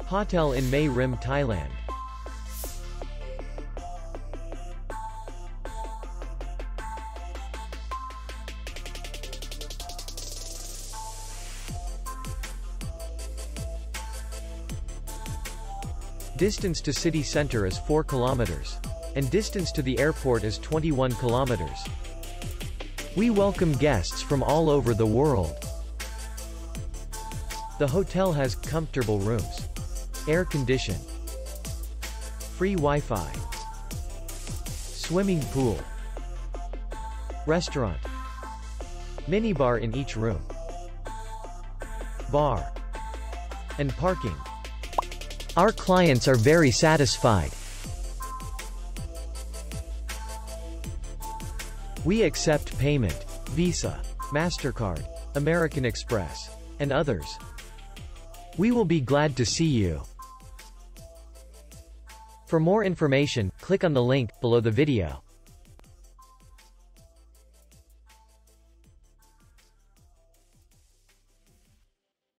Pawtel in Mae Rim, Thailand. Distance to city center is 4 kilometers. And distance to the airport is 21 kilometers. We welcome guests from all over the world. The hotel has comfortable rooms, air condition, free Wi-Fi, swimming pool, restaurant, minibar in each room, bar, and parking. Our clients are very satisfied. We accept payment, Visa, MasterCard, American Express, and others. We will be glad to see you. For more information, click on the link below the video.